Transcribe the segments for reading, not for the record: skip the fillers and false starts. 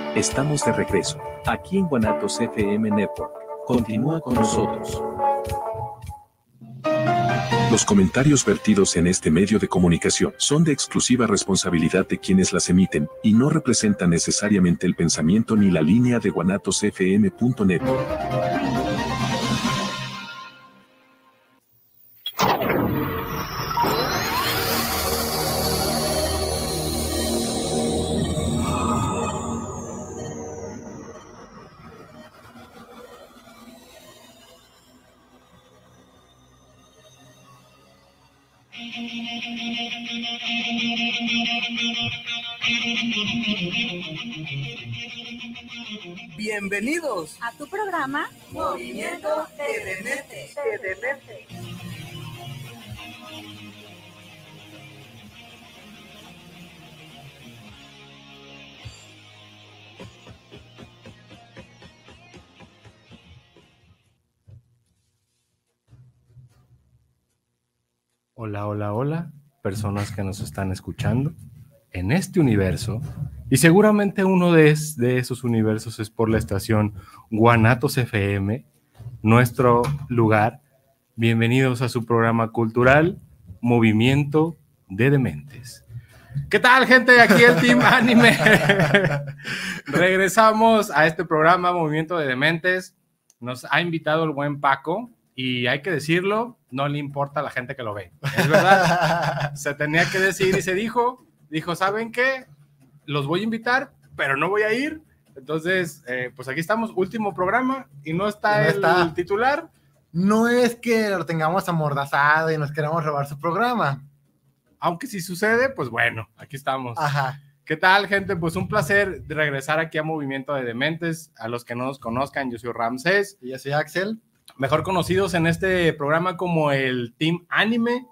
Estamos de regreso, aquí en Guanatos FM Network. Continúa con nosotros. Los comentarios vertidos en este medio de comunicación son de exclusiva responsabilidad de quienes las emiten y no representan necesariamente el pensamiento ni la línea de guanatosfm.net. Bienvenidos a tu programa Movimiento de Dementes. Hola, hola, hola, personas que nos están escuchando en este universo, y seguramente uno de esos universos es por la estación Guanatos FM, nuestro lugar. Bienvenidos a su programa cultural Movimiento de Dementes. ¿Qué tal, gente? Aquí el Team Anime. Regresamos a este programa Movimiento de Dementes. Nos ha invitado el buen Paco. Y hay que decirlo, no le importa a la gente que lo ve. Es verdad, se tenía que decir y se dijo, ¿saben qué? Los voy a invitar, pero no voy a ir. Entonces, pues aquí estamos, último programa, y no está el titular. No es que lo tengamos amordazado y nos queramos robar su programa. Aunque si sucede, pues bueno, aquí estamos. Ajá. ¿Qué tal, gente? Pues un placer de regresar aquí a Movimiento de Dementes. A los que no nos conozcan, yo soy Ramsés. Y yo soy Axel. Mejor conocidos en este programa como el Team Anime.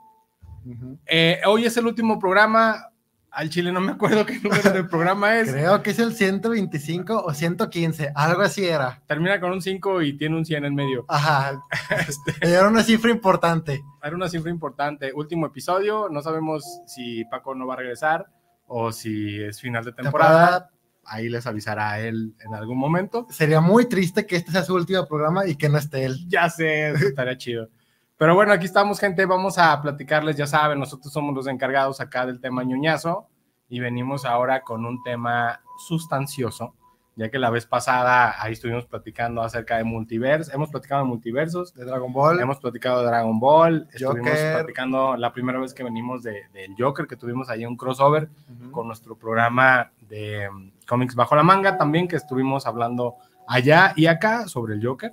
Hoy es el último programa. Al chile no me acuerdo qué número del programa es. Creo que es el 125 o 115, algo así era. Termina con un 5 y tiene un 100 en medio. Ajá. Era una cifra importante. Era una cifra importante. Último episodio. No sabemos si Paco no va a regresar o si es final de temporada. Ahí les avisará él en algún momento. Sería muy triste que este sea su último programa y que no esté él. Ya sé, estaría chido. Pero bueno, aquí estamos, gente. Vamos a platicarles, ya saben, nosotros somos los encargados acá del tema ñoñazo y venimos ahora con un tema sustancioso, ya que la vez pasada ahí estuvimos platicando acerca de multiversos. Hemos platicado de multiversos. De Dragon Ball. Hemos platicado de Dragon Ball. Joker. Estuvimos platicando la primera vez que venimos del Joker, que tuvimos ahí un crossover con nuestro programa de cómics bajo la manga también, que estuvimos hablando allá y acá sobre el Joker.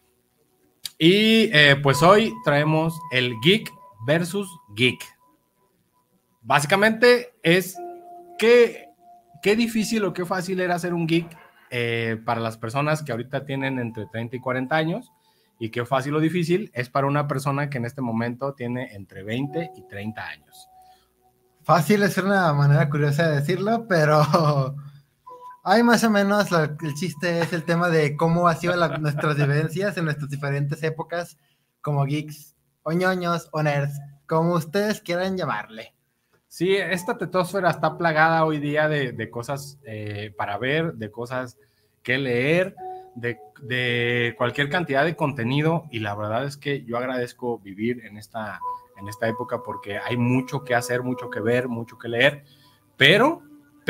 Y pues hoy traemos el Geek versus Geek. Básicamente es qué difícil o qué fácil era ser un geek para las personas que ahorita tienen entre 30 y 40 años, y qué fácil o difícil es para una persona que en este momento tiene entre 20 y 30 años. Fácil es una manera curiosa de decirlo, pero hay más o menos el chiste es el tema de cómo ha sido nuestras vivencias en nuestras diferentes épocas como geeks o ñoños o nerds, como ustedes quieran llamarle. Sí, esta tetosfera está plagada hoy día de cosas para ver, de cosas que leer, de cualquier cantidad de contenido, y la verdad es que yo agradezco vivir en esta época porque hay mucho que hacer, mucho que ver, mucho que leer, pero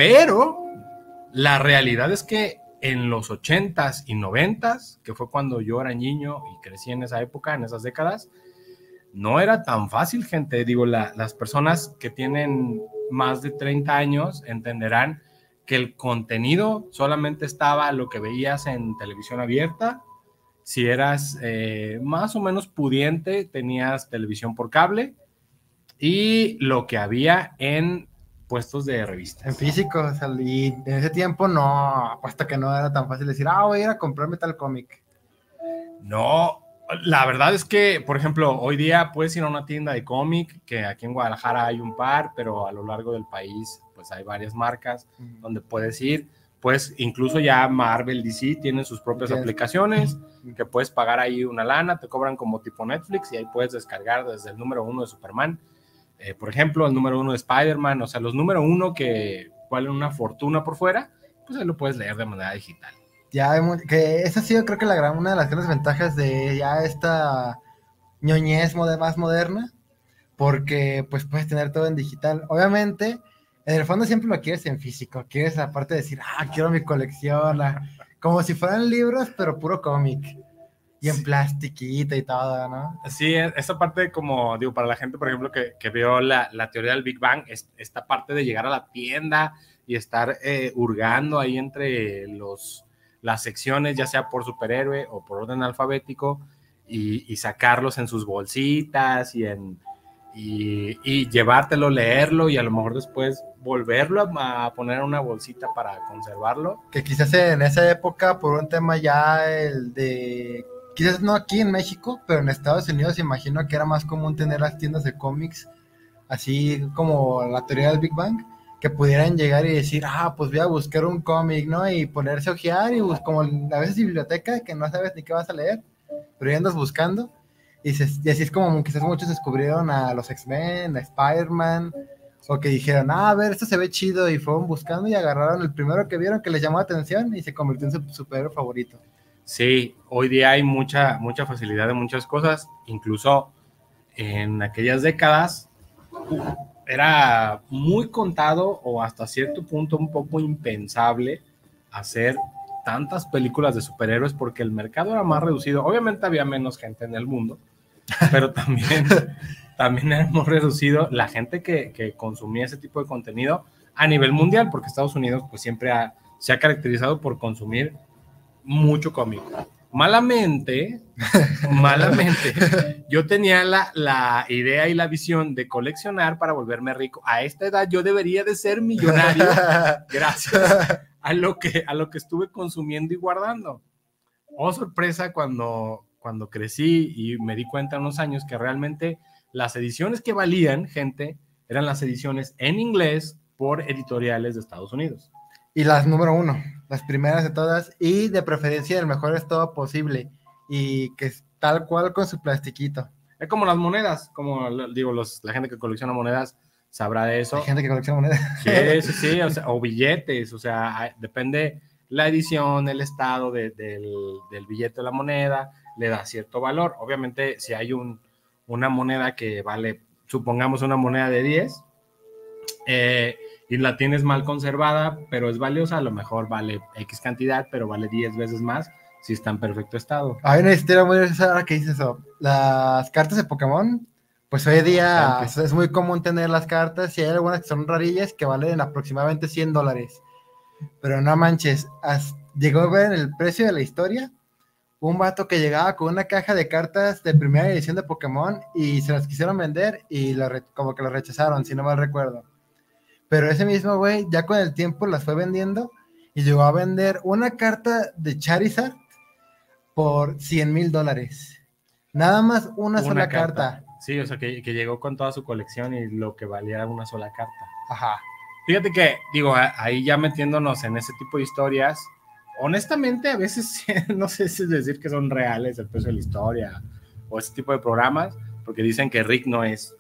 la realidad es que en los 80s y 90s, que fue cuando yo era niño y crecí en esa época, en esas décadas, no era tan fácil, gente. Digo, las personas que tienen más de 30 años entenderán que el contenido solamente estaba lo que veías en televisión abierta. Si eras más o menos pudiente, tenías televisión por cable y lo que había en puestos de revistas. En físico, o sea, y en ese tiempo no, apuesto que no era tan fácil decir, voy a ir a comprarme tal cómic. No, la verdad es que, por ejemplo, hoy día puedes ir a una tienda de cómic, que aquí en Guadalajara hay un par, pero a lo largo del país pues hay varias marcas donde puedes ir. Pues incluso ya Marvel, DC tienen sus propias aplicaciones que puedes pagar ahí una lana, te cobran como tipo Netflix y ahí puedes descargar desde el número 1 de Superman, por ejemplo, el número 1 de Spider-Man, o sea, los número 1 que valen una fortuna por fuera, pues ahí lo puedes leer de manera digital. Ya que esa ha sido creo que una de las grandes ventajas de ya esta ñoñez más moderna, porque pues puedes tener todo en digital. Obviamente, en el fondo siempre lo quieres en físico, quieres aparte de decir, quiero mi colección, como si fueran libros, pero puro cómic. Y en plastiquito y todo, ¿no? Sí, esa parte como, digo, para la gente, por ejemplo, que vio la teoría del Big Bang, esta parte de llegar a la tienda y estar hurgando ahí entre las secciones, ya sea por superhéroe o por orden alfabético, y sacarlos en sus bolsitas y llevártelo, leerlo y a lo mejor después volverlo a poner en una bolsita para conservarlo. Que quizás en esa época, por un tema ya quizás no aquí en México, pero en Estados Unidos imagino que era más común tener las tiendas de cómics, así como la teoría del Big Bang, que pudieran llegar y decir, pues voy a buscar un cómic, ¿no? Y ponerse a ojear, y como a veces biblioteca, que no sabes ni qué vas a leer, pero ya andas buscando, y así es como quizás muchos descubrieron a los X-Men, a Spider-Man, o que dijeron, a ver, esto se ve chido, y fueron buscando y agarraron el primero que vieron que les llamó la atención y se convirtió en su superhéroe favorito. Sí, hoy día hay mucha facilidad de muchas cosas, incluso en aquellas décadas era muy contado o hasta cierto punto un poco impensable hacer tantas películas de superhéroes porque el mercado era más reducido. Obviamente había menos gente en el mundo, pero también era muy reducido la gente que consumía ese tipo de contenido a nivel mundial, porque Estados Unidos pues siempre se ha caracterizado por consumir mucho cómic. Malamente, yo tenía la idea y la visión de coleccionar para volverme rico. A esta edad yo debería de ser millonario gracias a lo que estuve consumiendo y guardando. Oh, sorpresa cuando crecí y me di cuenta en unos años que realmente las ediciones que valían, gente, eran las ediciones en inglés por editoriales de Estados Unidos. Y las número 1, las primeras de todas, y de preferencia el mejor estado posible, y que es tal cual con su plastiquito. Es como las monedas, como digo, la gente que colecciona monedas sabrá de eso. Hay gente que colecciona monedas. Sí, o billetes, o sea, depende la edición, el estado del billete de la moneda, le da cierto valor. Obviamente, si hay una moneda que vale, supongamos una moneda de 10, y la tienes mal conservada, pero es valiosa, a lo mejor vale X cantidad, pero vale 10 veces más si está en perfecto estado. Hay una historia muy rara que dice eso. Las cartas de Pokémon, pues hoy día es muy común tener las cartas, y hay algunas que son rarillas que valen aproximadamente $100. Pero no manches, llegó a ver el precio de la historia un vato que llegaba con una caja de cartas de primera edición de Pokémon y se las quisieron vender y como que lo rechazaron, si no mal recuerdo. Pero ese mismo güey ya con el tiempo las fue vendiendo y llegó a vender una carta de Charizard por $100,000. Nada más una sola carta. Sí, o sea, que llegó con toda su colección y lo que valía una sola carta. Ajá. Fíjate que, digo, ahí ya metiéndonos en ese tipo de historias, honestamente a veces no sé si decir que son reales el precio de la historia o ese tipo de programas, porque dicen que Rick no es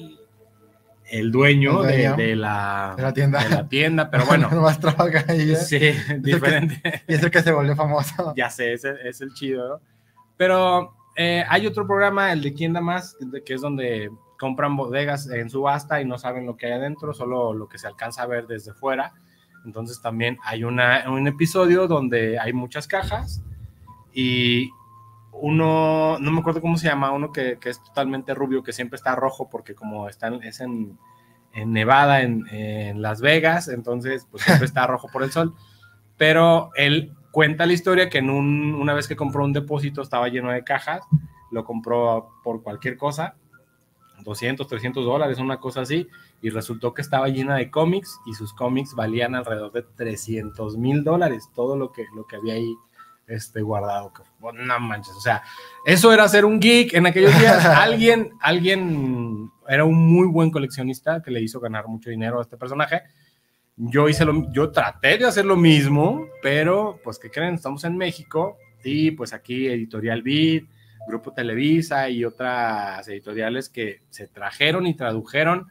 el dueño de la tienda, pero bueno. Nomás trabaja ahí, ¿eh? Sí, diferente. Y es el que se volvió famoso. Ya sé, es el chido, ¿no? Pero hay otro programa, el de Quién da más, que es donde compran bodegas en subasta y no saben lo que hay adentro, solo lo que se alcanza a ver desde fuera. Entonces también hay un episodio donde hay muchas cajas y uno, no me acuerdo cómo se llama, uno que es totalmente rubio, que siempre está rojo porque como es en Nevada, en Las Vegas, entonces pues siempre está rojo por el sol. Pero él cuenta la historia que una vez que compró un depósito estaba lleno de cajas, lo compró por cualquier cosa, $200, $300, una cosa así, y resultó que estaba llena de cómics y sus cómics valían alrededor de $300,000, todo lo que había ahí guardado. No manches, o sea, eso era ser un geek en aquellos días. Alguien era un muy buen coleccionista que le hizo ganar mucho dinero a este personaje. Yo traté de hacer lo mismo, pero pues ¿qué creen? Estamos en México y pues aquí Editorial Vid, Grupo Televisa y otras editoriales que se trajeron y tradujeron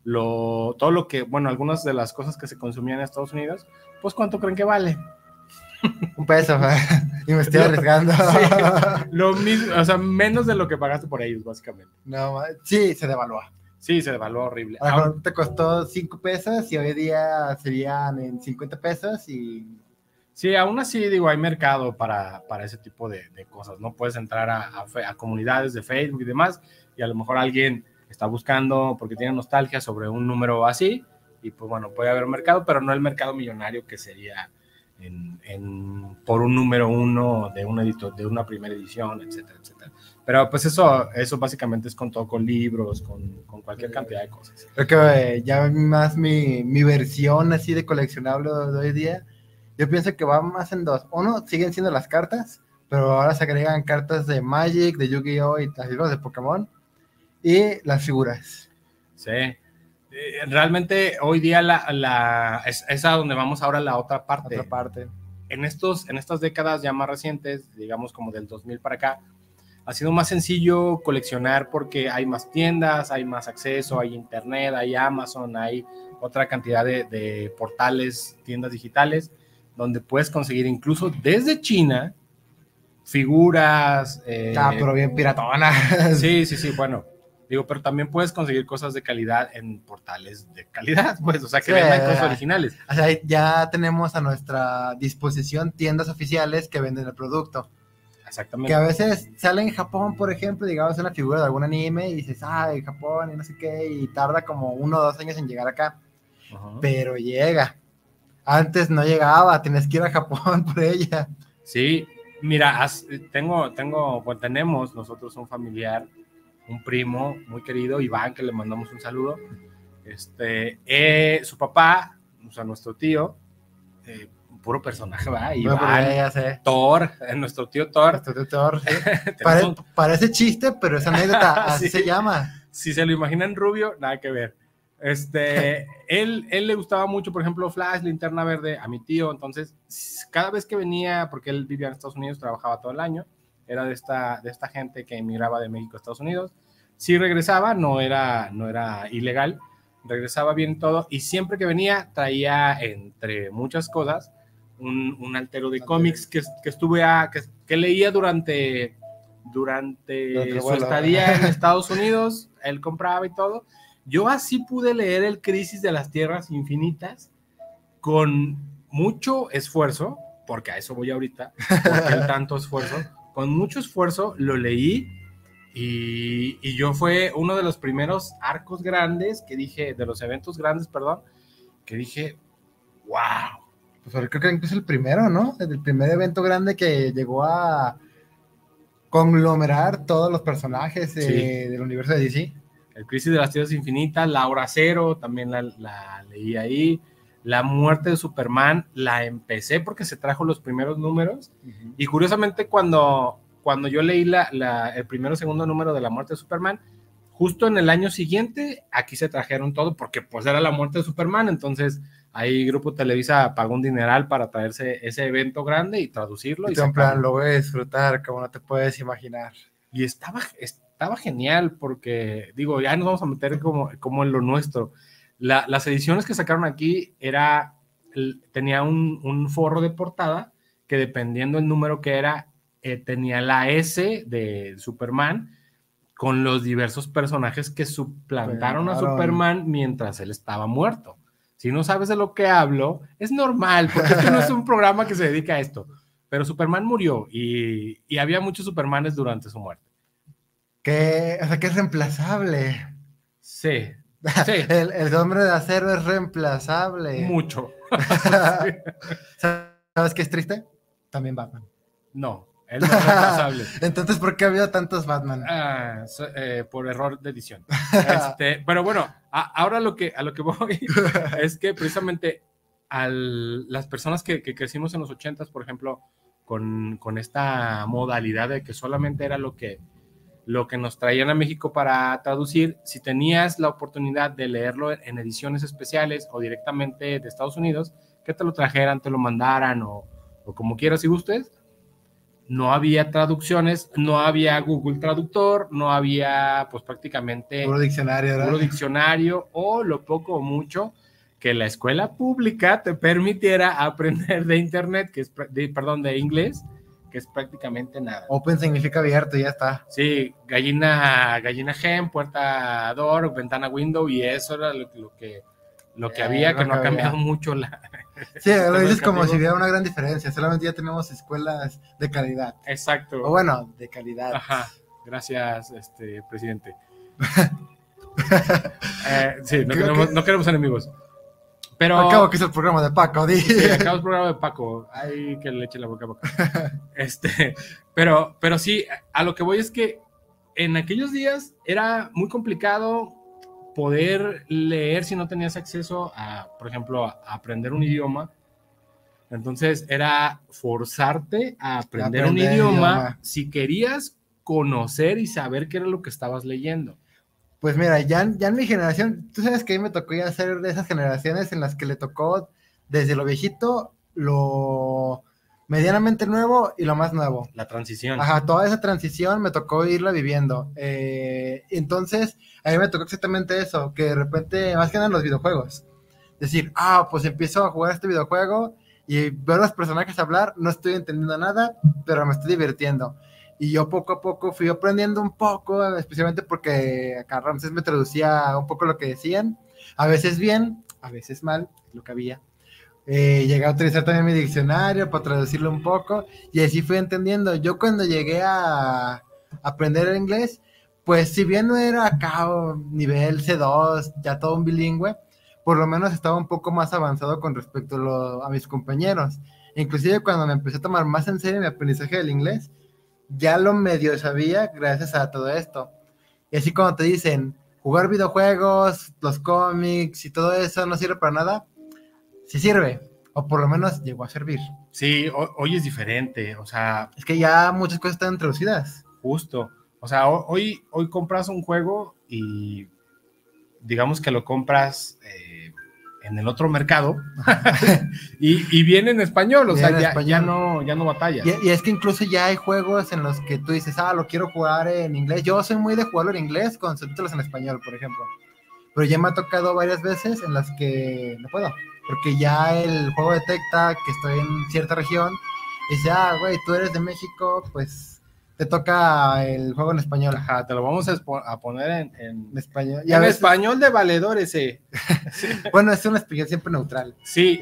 todo lo que, bueno, algunas de las cosas que se consumían en Estados Unidos, pues ¿cuánto creen que vale? $1, y me estoy arriesgando. Sí, lo mismo, o sea, menos de lo que pagaste por ellos, básicamente. No, sí, se devalúa. Sí, se devaluó horrible. A lo mejor te costó $5 y hoy día serían en $50 y... Sí, aún así, digo, hay mercado para ese tipo de cosas, ¿no? Puedes entrar a comunidades de Facebook y demás, y a lo mejor alguien está buscando, porque tiene nostalgia sobre un número así, y pues bueno, puede haber mercado, pero no el mercado millonario que sería por un número 1 de un editor, de una primera edición, etcétera, etcétera. Pero pues eso básicamente es con todo, con libros, con cualquier cantidad de cosas. Creo que ya más mi versión así de coleccionable de hoy día, yo pienso que va más en dos. Uno, siguen siendo las cartas, pero ahora se agregan cartas de Magic, de Yu-Gi-Oh! Y las libros de Pokémon, y las figuras. Sí. Realmente hoy día es a donde vamos ahora, la otra parte. En estas décadas ya más recientes, digamos como del 2000 para acá, ha sido más sencillo coleccionar porque hay más tiendas, hay más acceso, hay internet, hay Amazon, hay otra cantidad de portales, tiendas digitales, donde puedes conseguir incluso desde China figuras. Pero bien piratona. Sí, bueno. Digo, pero también puedes conseguir cosas de calidad en portales de calidad, pues, o sea, que vendan cosas originales. O sea, ya tenemos a nuestra disposición tiendas oficiales que venden el producto. Exactamente. Que a veces sale en Japón, por ejemplo, digamos una figura de algún anime y dices, en Japón y no sé qué, y tarda como 1 o 2 años en llegar acá. Uh-huh. Pero llega. Antes no llegaba, tienes que ir a Japón por ella. Sí, mira, tenemos nosotros un familiar, un primo muy querido, Iván, que le mandamos un saludo. Su papá, o sea, nuestro tío, puro personaje, ¿verdad? Iván, Thor, nuestro tío Thor. Nuestro tío Thor, sí. Parece chiste, pero es anécdota, así se llama. Si se lo imaginan rubio, nada que ver. Él le gustaba mucho, por ejemplo, Flash, Linterna Verde, a mi tío. Entonces, cada vez que venía, porque él vivía en Estados Unidos, trabajaba todo el año, era de esta gente que emigraba de México a Estados Unidos. Sí regresaba, no era ilegal, regresaba bien todo, y siempre que venía traía, entre muchas cosas, un altero de cómics que leía durante su estadía en Estados Unidos. Él compraba y todo. Yo así pude leer el Crisis de las Tierras Infinitas con mucho esfuerzo, porque a eso voy ahorita, porque el tanto esfuerzo, con mucho esfuerzo lo leí, y yo fue uno de los primeros arcos grandes que dije, de los eventos grandes, perdón, que dije, wow. Pues creo que incluso el primero, ¿no? El primer evento grande que llegó a conglomerar todos los personajes del universo de DC. El Crisis de las Tierras Infinitas, la Hora Cero, también la leí ahí. La muerte de Superman, la empecé porque se trajo los primeros números. Uh-huh. Y curiosamente, cuando yo leí el primero o segundo número de la muerte de Superman, justo en el año siguiente, aquí se trajeron todo, porque pues era la muerte de Superman. Entonces, ahí Grupo Televisa pagó un dineral para traerse ese evento grande y traducirlo. Y en plan, lo voy a disfrutar como no te puedes imaginar. Y estaba genial, porque, digo, ya nos vamos a meter como en lo nuestro. Las ediciones que sacaron aquí tenía un forro de portada que, dependiendo el número que era, tenía la S de Superman con los diversos personajes que suplantaron a Superman mientras él estaba muerto. Si no sabes de lo que hablo, es normal, porque este no es un programa que se dedica a esto. Pero Superman murió y había muchos Supermanes durante su muerte. O sea, que es reemplazable. Sí. Sí. El Hombre de Acero es reemplazable. Mucho. Sí. ¿Sabes qué es triste? También Batman. No, él no es reemplazable. Entonces, ¿por qué había tantos Batman? Por error de edición. Pero bueno, ahora a lo que voy es que precisamente las personas que crecimos en los 80s, por ejemplo, con esta modalidad de que solamente era lo que nos traían a México para traducir, si tenías la oportunidad de leerlo en ediciones especiales o directamente de Estados Unidos, que te lo trajeran, te lo mandaran o como quieras y gustes, no había traducciones, no había Google Traductor, no había pues prácticamente Puro diccionario, ¿verdad? puro diccionario o lo poco o mucho que la escuela pública te permitiera aprender de internet, de inglés, que es prácticamente nada. Open significa abierto, ya está. Sí, gallina gen, puerta door, ventana window, y eso era lo que había, que no ha cambiado mucho Sí, lo dices educativo. como si hubiera una gran diferencia, solamente ya tenemos escuelas de calidad. Exacto. O bueno, de calidad. Ajá, gracias, presidente. Sí, no queremos enemigos. Pero Acabo que es el programa de Paco, di. sí, acabo el programa de Paco. Ay, que le eche la boca a Paco. Pero sí, a lo que voy es que en aquellos días era muy complicado poder leer si no tenías acceso a, por ejemplo, a aprender un idioma. Entonces era forzarte a aprender un idioma si querías conocer y saber qué era lo que estabas leyendo. Pues mira, ya en mi generación, tú sabes que a mí me tocó ya ser de esas generaciones en las que le tocó desde lo viejito, lo medianamente nuevo y lo más nuevo. La transición. Ajá, toda esa transición me tocó irla viviendo. Entonces, a mí me tocó exactamente eso, que de repente, más que nada en los videojuegos, decir, pues empiezo a jugar este videojuego y ver a los personajes hablar, no estoy entendiendo nada, pero me estoy divirtiendo. Y yo poco a poco fui aprendiendo un poco, especialmente porque acá Ramsés me traducía un poco lo que decían, a veces bien, a veces mal, lo que había. Llegué a utilizar también mi diccionario para traducirlo un poco, y así fui entendiendo. Yo cuando llegué a aprender el inglés, pues si bien no era acá nivel C2, ya todo un bilingüe, por lo menos estaba un poco más avanzado con respecto a mis compañeros. Inclusive cuando me empecé a tomar más en serio mi aprendizaje del inglés, ya lo medio sabía gracias a todo esto. Y así como te dicen, jugar videojuegos, los cómics y todo eso no sirve para nada, sí sirve, o por lo menos llegó a servir. Sí, hoy es diferente, o sea... Es que ya muchas cosas están traducidas. Justo, o sea, hoy compras un juego y digamos que lo compras en el otro mercado y viene en español, o sea, ya no batalla. Y es que incluso ya hay juegos en los que tú dices, lo quiero jugar en inglés. Yo soy muy de jugarlo en inglés con subtítulos en español, por ejemplo. Pero ya me ha tocado varias veces en las que no puedo, porque ya el juego detecta que estoy en cierta región y dice, güey, tú eres de México, pues te toca el juego en español. Ajá, te lo vamos a poner en español. Y en veces... español de valedores, sí. Bueno, es un español siempre neutral. Sí,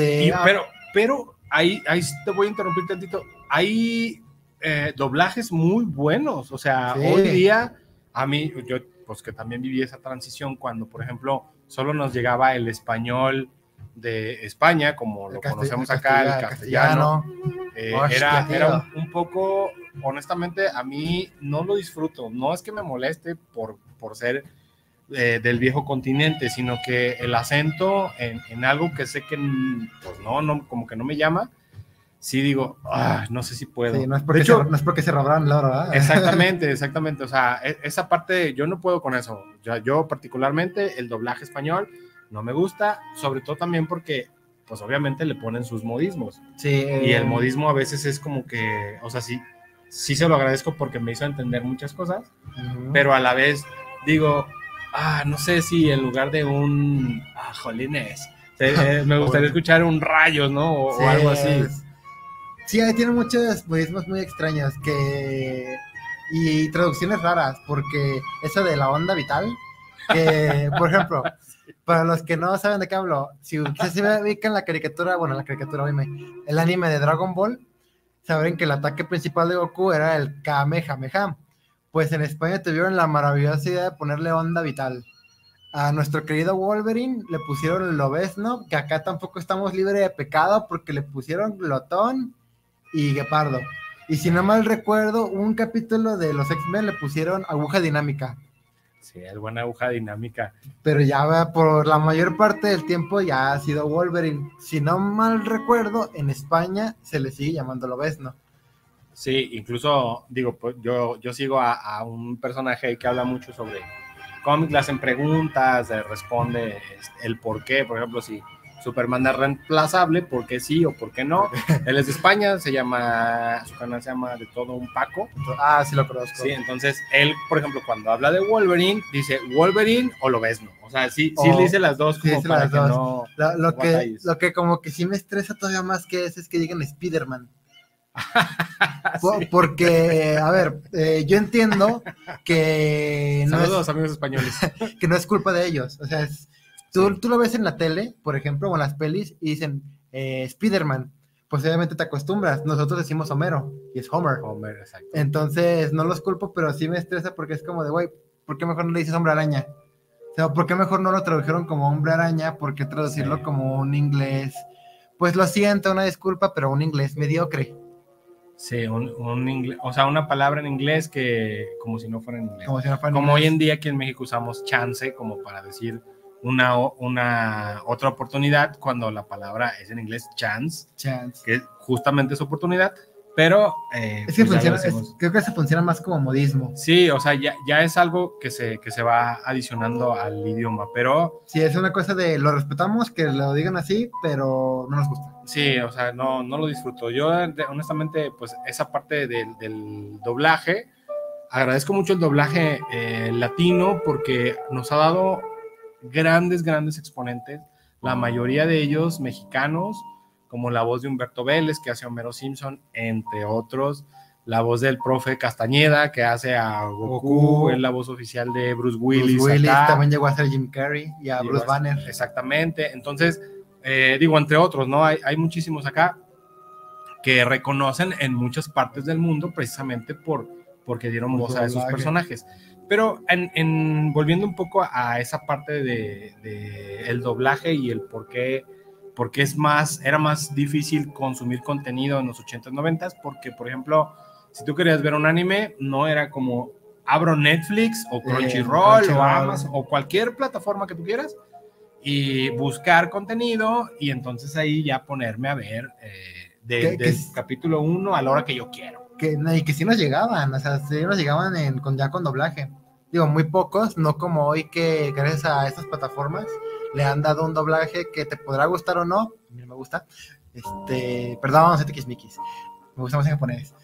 pero ahí te voy a interrumpir tantito. Hay doblajes muy buenos, o sea, sí. Hoy día, a mí, yo pues que también viví esa transición cuando, por ejemplo, solo nos llegaba el español de España, como lo conocemos acá, el castellano. Era un poco, honestamente, a mí no lo disfruto. No es que me moleste por ser del viejo continente, sino que el acento en algo que sé que pues no, como que no me llama, sí digo, no sé si puedo. Sí, no es porque se robaron la hora, ¿verdad? Exactamente, o sea, esa parte yo no puedo con eso. Yo particularmente el doblaje español no me gusta, sobre todo también porque pues obviamente le ponen sus modismos. Sí. Y el modismo a veces es como que, o sea, sí se lo agradezco porque me hizo entender muchas cosas, pero a la vez digo, no sé si en lugar de un jolines, me gustaría escuchar un rayos, ¿no? O algo así. Sí, tiene muchos modismos muy extraños y traducciones raras, porque eso de la onda vital, que, por ejemplo, para los que no saben de qué hablo, si ustedes se ubican la caricatura, el anime de Dragon Ball, sabrán que el ataque principal de Goku era el Kamehameha. Pues en España tuvieron la maravillosa idea de ponerle onda vital. A nuestro querido Wolverine le pusieron el lobezno, que acá tampoco estamos libres de pecado porque le pusieron glotón y guepardo. Y si no mal recuerdo, un capítulo de los X-Men le pusieron aguja dinámica. Sí, es buena aguja dinámica. Pero ya por la mayor parte del tiempo ya ha sido Wolverine. Si no mal recuerdo, en España se le sigue llamando lobezno. Sí, incluso, digo, pues, yo sigo a un personaje que habla mucho sobre cómics, le hacen preguntas, responde el por qué. Por ejemplo, si Superman es reemplazable, ¿por qué sí o por qué no? Él es de España, su canal se llama De Todo Un Paco. Ah, sí lo conozco. Sí, entonces él, por ejemplo, cuando habla de Wolverine, dice Wolverine o Lobezno. O sea, sí le dice las dos como sí, para las que dos. no Lo que como que sí me estresa todavía más que es que digan Spider-Man. Sí. Porque, a ver, yo entiendo que Saludos, amigos españoles. que no es culpa de ellos. O sea, tú lo ves en la tele, por ejemplo, o en las pelis, y dicen Spider-Man. Pues obviamente te acostumbras. Nosotros decimos Homero, y es Homer. Homer, exacto. Entonces, no los culpo, pero sí me estresa porque es como de, güey, ¿por qué mejor no le dices Hombre Araña? O sea, ¿por qué mejor no lo tradujeron como Hombre Araña? ¿Por qué traducirlo como un inglés? Pues lo siento, una disculpa, pero un inglés mediocre. Sí, un inglés, o sea, una palabra en inglés que como si no fuera en inglés. Como si no fuera en Como hoy inglés. en día aquí en México usamos chance como para decir una otra oportunidad cuando la palabra es en inglés chance, que justamente es oportunidad, pero Es que pues ya lo funciona, decimos. creo que se funciona más como modismo. Sí, o sea, ya es algo que se va adicionando al idioma, pero Sí, es una cosa de lo respetamos, que lo digan así, pero no nos gusta. sí, o sea, no lo disfruto. Yo, honestamente, pues esa parte del doblaje, agradezco mucho el doblaje latino porque nos ha dado grandes exponentes, la mayoría de ellos mexicanos, como la voz de Humberto Vélez, que hace a Homero Simpson, entre otros, la voz del profe Castañeda, que hace a Goku, es la voz oficial de Bruce Willis. Bruce Willis acá. también llegó a ser Jim Carrey y a Bruce Banner. Exactamente, entonces, digo, entre otros, ¿no? Hay muchísimos acá que reconocen en muchas partes del mundo precisamente porque dieron voz a esos personajes. Pero volviendo un poco a esa parte de el doblaje y el por qué era más difícil consumir contenido en los 80s, 90s, porque, por ejemplo, si tú querías ver un anime, no era como abro Netflix o Crunchyroll o Amazon o cualquier plataforma que tú quieras y buscar contenido y entonces ahí ya ponerme a ver del capítulo 1 a la hora que yo quiero. Y que sí nos llegaban, o sea, sí nos llegaban ya con doblaje. Digo, muy pocos, no como hoy que gracias a estas plataformas le han dado un doblaje que te podrá gustar o no. A mí no me gusta. Perdón, soy tiquismiquis. Me gusta más en japonés.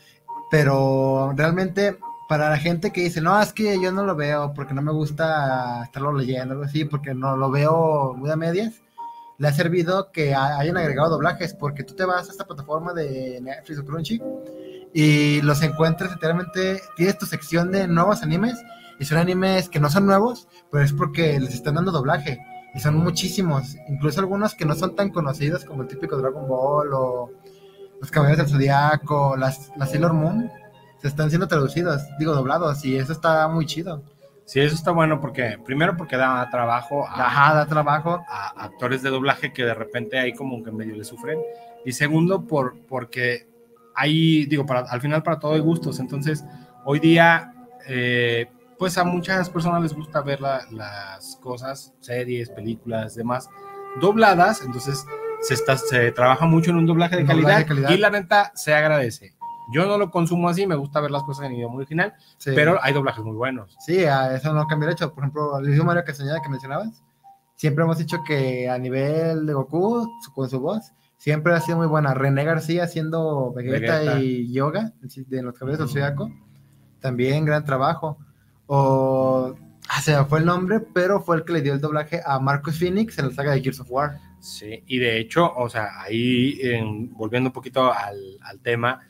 Pero realmente, para la gente que dice, no, es que yo no lo veo porque no me gusta estarlo leyendo, algo así, porque no lo veo muy a medias, le ha servido que hayan agregado doblajes, porque tú te vas a esta plataforma de Netflix o Crunchy y los encuentras literalmente, tienes tu sección de nuevos animes, y son animes que no son nuevos, pero es porque les están dando doblaje, y son muchísimos, incluso algunos que no son tan conocidos como el típico Dragon Ball o los Caballeros del Zodiaco, las Sailor Moon, se están siendo traducidos, doblados, y eso está muy chido. Sí, eso está bueno porque, primero porque da trabajo da trabajo a actores de doblaje que de repente ahí como que medio le sufren, y segundo porque hay, al final para todo hay gustos, entonces hoy día pues a muchas personas les gusta ver las cosas, series, películas, demás, dobladas, entonces se trabaja mucho en un doblaje de calidad y la neta se agradece. Yo no lo consumo así, me gusta ver las cosas en idioma original, sí, pero hay doblajes muy buenos. Sí, a eso no cambia el hecho. Por ejemplo, el idioma Mario Castañeda que mencionabas, siempre hemos dicho que a nivel de Goku, con su voz, siempre ha sido muy buena. René García haciendo Vegeta y Yoga, de los Caballeros del Zodiaco, también gran trabajo. Se me fue el nombre, pero fue el que le dio el doblaje a Marcus Phoenix en la saga de Gears of War. Sí, y de hecho, o sea, ahí volviendo un poquito al tema,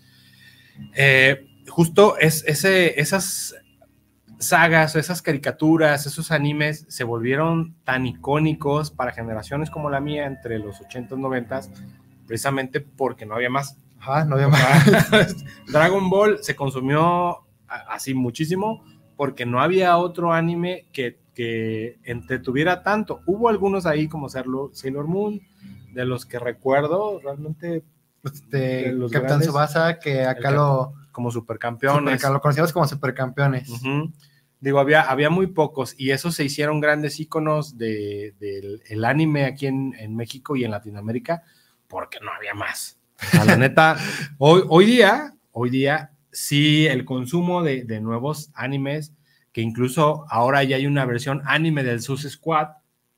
justo esas sagas, esas caricaturas, esos animes se volvieron tan icónicos para generaciones como la mía entre los 80s, 90s, precisamente porque no había más. No había más. Dragon Ball se consumió así muchísimo porque no había otro anime que entretuviera tanto. Hubo algunos ahí como Sailor Moon, de los que recuerdo realmente. Capitán Tsubasa, que acá como supercampeones. Lo conocíamos como supercampeones. Había muy pocos, y esos se hicieron grandes íconos del anime aquí en México y en Latinoamérica, porque no había más. A la neta, hoy día, sí, el consumo de nuevos animes, que incluso ahora ya hay una versión anime del Suicide Squad,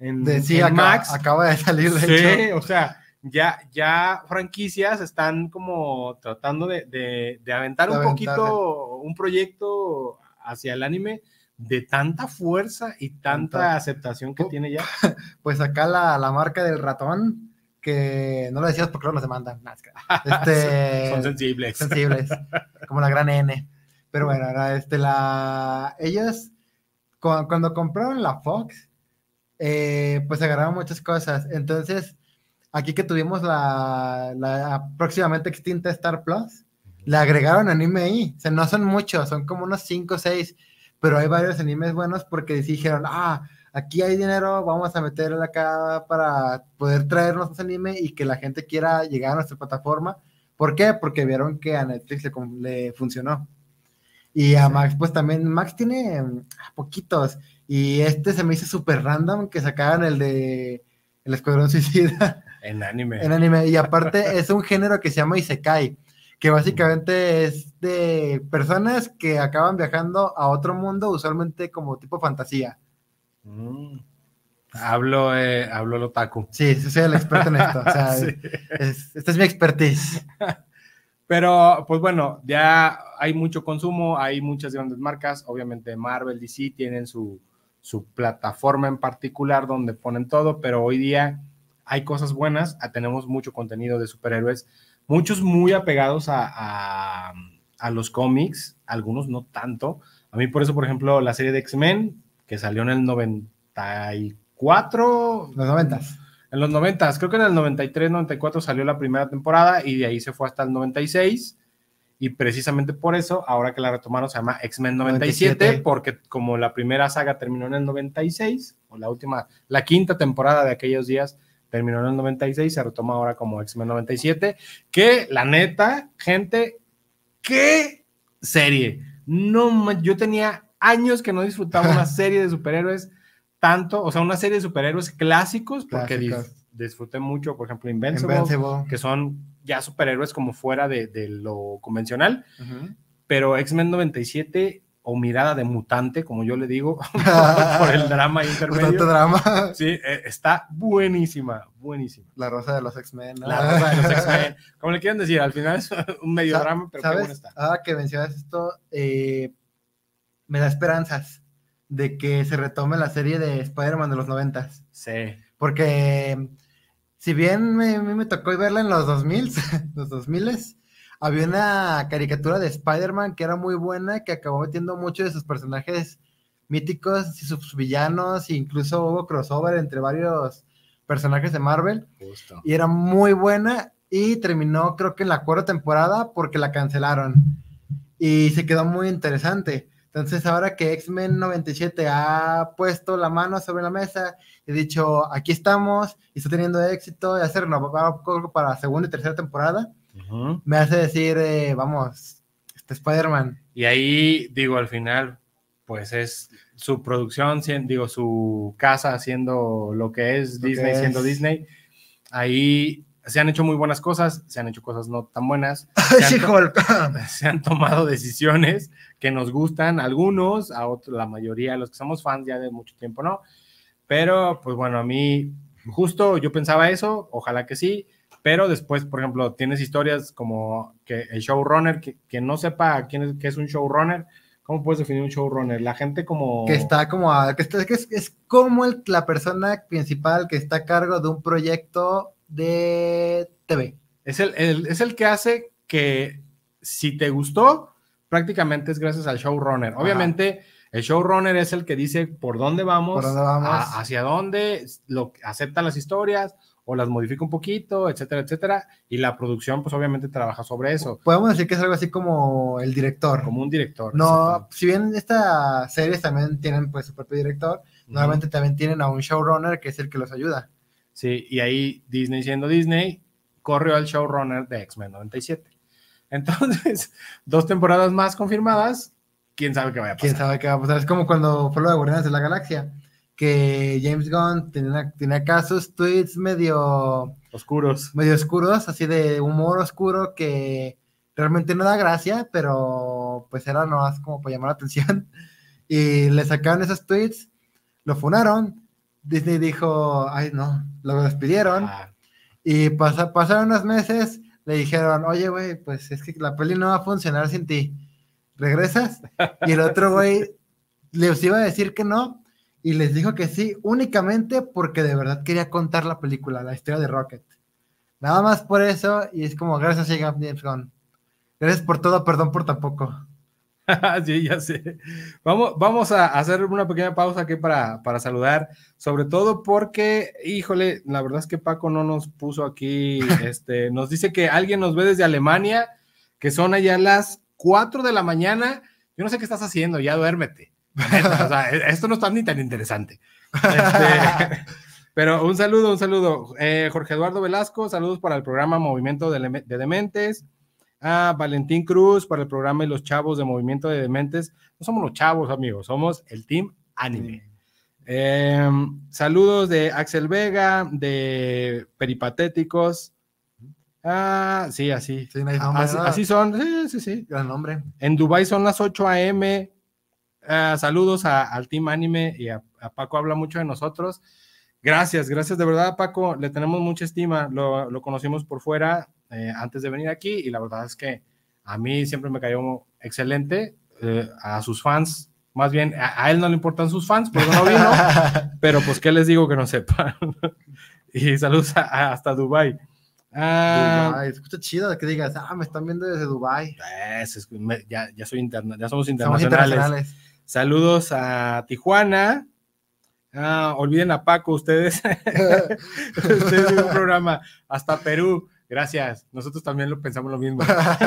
Sí, en Max. acaba de salir, de Sí, hecho. o sea, ya franquicias están como tratando de aventar un poquito un proyecto hacia el anime de tanta fuerza y tanta aceptación que tiene ya. Pues acá la marca del ratón, que no lo decías porque luego nos demandan. Son sensibles. Sensibles, como la gran N. Pero bueno, ahora ellos, cuando compraron la Fox, pues agarraron muchas cosas. Entonces, aquí que tuvimos la próximamente extinta Star Plus, le agregaron anime ahí. O sea, no son muchos, son como unos 5 o 6, pero hay varios animes buenos porque dijeron, aquí hay dinero, vamos a meterle acá para poder traernos ese anime y que la gente quiera llegar a nuestra plataforma. ¿Por qué? Porque vieron que a Netflix le funcionó. Y a Max, pues también, Max tiene poquitos. Y se me hizo súper random que sacaran el de El Escuadrón Suicida. En anime. En anime. Y aparte es un género que se llama Isekai, que básicamente es de personas que acaban viajando a otro mundo, usualmente como tipo fantasía. Hablo el otaku. Sí, soy el experto en esto. O sea, Sí. Esta es mi expertise. Pero, pues bueno, ya hay mucho consumo, hay muchas grandes marcas. Obviamente Marvel, DC tienen su plataforma en particular donde ponen todo, pero hoy día hay cosas buenas, tenemos mucho contenido de superhéroes, muchos muy apegados a los cómics, algunos no tanto. A mí por eso, por ejemplo, la serie de X-Men, que salió en el 94... Los 90s. En los 90, creo que en el 93, 94 salió la primera temporada y de ahí se fue hasta el 96. Y precisamente por eso, ahora que la retomaron, se llama X-Men 97, porque como la primera saga terminó en el 96, o la quinta temporada de aquellos días terminó en el 96, se retoma ahora como X-Men 97, que la neta, gente, qué serie. No, yo tenía años que no disfrutaba una serie de superhéroes tanto, o sea, una serie de superhéroes clásicos, porque disfruté mucho, por ejemplo, Invincible, que son ya superhéroes como fuera de lo convencional, pero X-Men 97 o Mirada de Mutante, como yo le digo, por el drama intermedio. Drama. Sí, está buenísima, buenísima. La Rosa de los X-Men. ¿no? La Rosa de los X-Men, como le quieran decir, al final es un medio drama, pero qué bueno está. Ahora que mencionas esto, me da esperanzas de que se retome la serie de Spider-Man de los 90s. Sí. Porque si bien a mí me tocó verla en los 2000s, había una caricatura de Spider-Man que era muy buena, que acabó metiendo muchos de sus personajes míticos y sus villanos, e incluso hubo crossover entre varios personajes de Marvel. Justo. Y era muy buena y terminó creo que en la 4ª temporada porque la cancelaron. Y se quedó muy interesante. Entonces, ahora que X-Men 97 ha puesto la mano sobre la mesa y dicho, aquí estamos, y está teniendo éxito, y hacer para segunda y tercera temporada, me hace decir, vamos, Spider-Man. Y ahí, digo, al final, pues es su producción, digo, su casa haciendo lo que es Disney, siendo Disney. Ahí se han hecho muy buenas cosas, se han hecho cosas no tan buenas. Se han tomado decisiones que nos gustan a algunos, a otros, la mayoría de los que somos fans ya de mucho tiempo, ¿no? Pero, pues bueno, a mí justo yo pensaba eso, ojalá que sí, pero después, por ejemplo, tienes historias como que el showrunner, que no sepa qué es un showrunner. ¿Cómo puedes definir un showrunner? La gente como... Que está como... es como la persona principal que está a cargo de un proyecto de TV. Es el que hace que si te gustó, prácticamente es gracias al showrunner. Obviamente, el showrunner es el que dice por dónde vamos, hacia dónde, acepta las historias o las modifica un poquito, etcétera, etcétera. Y la producción, pues obviamente trabaja sobre eso. Podemos decir que es algo así como el director. Como un director. No, si bien estas series también tienen pues su propio director, normalmente también tienen a un showrunner que es el que los ayuda. Sí, y ahí Disney siendo Disney, corrió al showrunner de X-Men 97. Entonces, 2 temporadas más confirmadas, quién sabe qué vaya a pasar. Quién sabe qué va a pasar. Es como cuando fue lo de Guardianes de la Galaxia, que James Gunn tenía acá sus tweets medio oscuros, así de humor oscuro que realmente no da gracia, pero pues era nomás como para llamar la atención. Y le sacaron esos tweets, lo funaron, Disney dijo, ay no, lo despidieron. Ah, Y pasaron unos meses, le dijeron, oye, güey, pues es que la peli no va a funcionar sin ti. ¿Regresas? Y el otro güey les iba a decir que no, y les dijo que sí, únicamente porque de verdad quería contar la película, la historia de Rocket. Nada más por eso, y es como, gracias, James Gunn. Gracias por todo, perdón por tampoco. sí, ya sé. Vamos a hacer una pequeña pausa aquí para saludar, sobre todo porque, híjole, la verdad es que Paco no nos puso aquí, nos dice que alguien nos ve desde Alemania, que son allá las 4 de la mañana. Yo no sé qué estás haciendo, ya duérmete. Neta, o sea, esto no está ni tan interesante. Pero un saludo. Jorge Eduardo Velasco, saludos para el programa Movimiento de Dementes. Valentín Cruz para el programa y los chavos de Movimiento de Dementes. No somos los chavos, amigos, somos el Team Anime. Saludos de Axel Vega, de Peripatéticos. Sí, así. Sí, nice nombre, ¿no? Así son, sí. Gran nombre. En Dubái son las 8 a.m. Saludos al Team Anime y a Paco habla mucho de nosotros. Gracias de verdad, Paco. Le tenemos mucha estima. Lo conocimos por fuera antes de venir aquí y la verdad es que a mí siempre me cayó excelente. A sus fans, más bien a él no le importan sus fans, porque no vino, pero pues qué les digo que no sepan. Y saludos hasta Dubái. Dubái, escucha chido que digas, me están viendo desde Dubái. Ya somos internacionales. Saludos a Tijuana. Olviden a Paco, ustedes en un programa hasta Perú. Gracias, nosotros también lo pensamos lo mismo.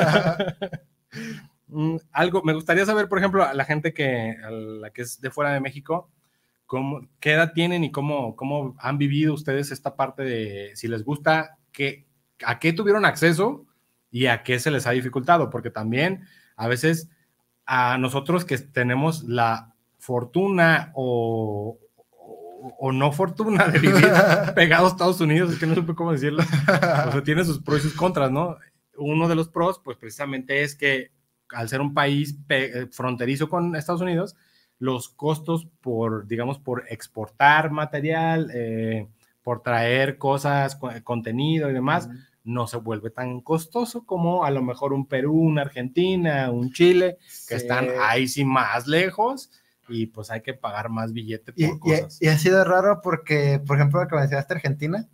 Me gustaría saber, por ejemplo, a la gente a la que es de fuera de México, qué edad tienen y cómo han vivido ustedes esta parte de si les gusta, a qué tuvieron acceso y a qué se les ha dificultado, porque también a veces a nosotros que tenemos la fortuna o no fortuna de vivir pegados a Estados Unidos, es que no supe cómo decirlo, o sea, tiene sus pros y sus contras, ¿no? Uno de los pros, pues precisamente es que al ser un país fronterizo con Estados Unidos, los costos por exportar material, por traer cosas, contenido y demás, no se vuelve tan costoso como a lo mejor un Perú, una Argentina, un Chile, que están ahí sí más lejos, y pues hay que pagar más billete por cosas. Y ha sido raro porque, por ejemplo, lo que mencionaste Argentina,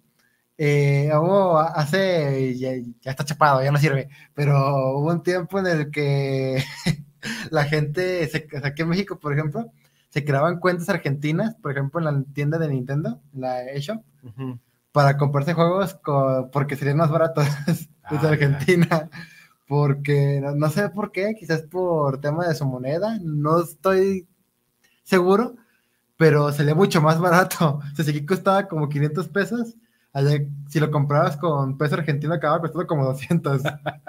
ya está chapado, ya no sirve, pero hubo un tiempo en el que la gente, aquí en México, por ejemplo, se creaban cuentas argentinas, por ejemplo, en la tienda de Nintendo, la eShop, para comprarse juegos porque serían más baratos desde Argentina. Porque no sé por qué, quizás por tema de su moneda, no estoy seguro, pero salía mucho más barato. O sea, si aquí costaba como 500 pesos, allá si lo comprabas con peso argentino acababa costando como 200.